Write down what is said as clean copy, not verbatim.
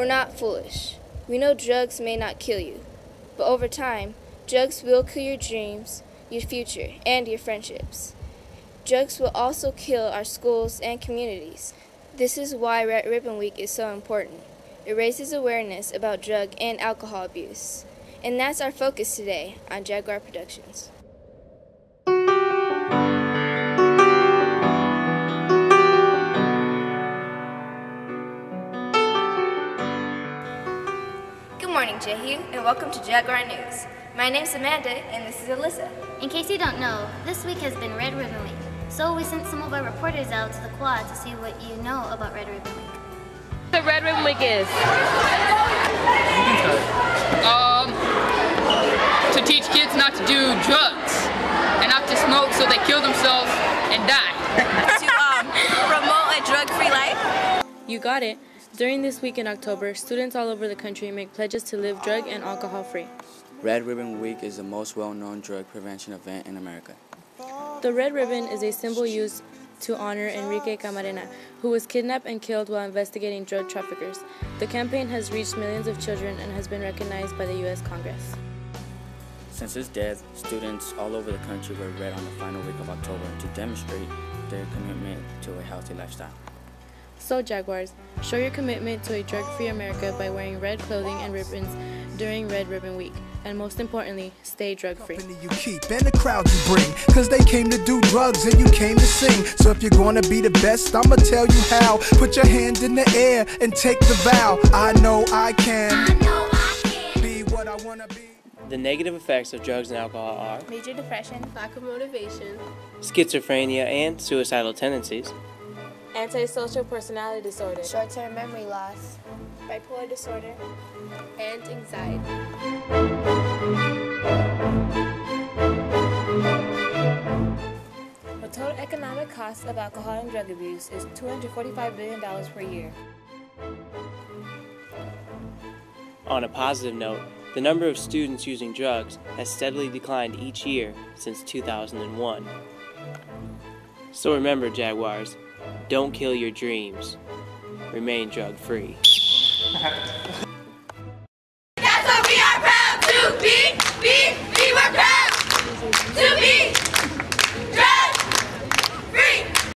We're not foolish. We know drugs may not kill you, but over time, drugs will kill your dreams, your future, and your friendships. Drugs will also kill our schools and communities. This is why Red Ribbon Week is so important. It raises awareness about drug and alcohol abuse. And that's our focus today on Jaguar Productions. Good morning, Jehu, and welcome to Jaguar News. My name's Amanda, and this is Alyssa. In case you don't know, this week has been Red Ribbon Week, so we sent some of our reporters out to the quad to see what you know about Red Ribbon Week. The Red Ribbon Week is? To teach kids not to do drugs and not to smoke so they kill themselves and die. To promote a drug-free life. You got it. During this week in October, students all over the country make pledges to live drug and alcohol free. Red Ribbon Week is the most well-known drug prevention event in America. The red ribbon is a symbol used to honor Enrique Camarena, who was kidnapped and killed while investigating drug traffickers. The campaign has reached millions of children and has been recognized by the U.S. Congress. Since his death, students all over the country wear red on the final week of October to demonstrate their commitment to a healthy lifestyle. So Jaguars, show your commitment to a drug-free America by wearing red clothing and ribbons during Red Ribbon Week. And most importantly, stay drug-free. You keep and the crowd you bring, cause they came to do drugs and you came to sing. So if you're gonna be the best, I'ma tell you how. Put your hand in the air and take the vow. I know I can be what I wanna be. The negative effects of drugs and alcohol are major depression, lack of motivation, schizophrenia and suicidal tendencies, antisocial personality disorder, Short-term memory loss, bipolar disorder, and anxiety. The total economic cost of alcohol and drug abuse is $245 billion per year. On a positive note, the number of students using drugs has steadily declined each year since 2001. So remember, Jaguars, don't kill your dreams. Remain drug-free.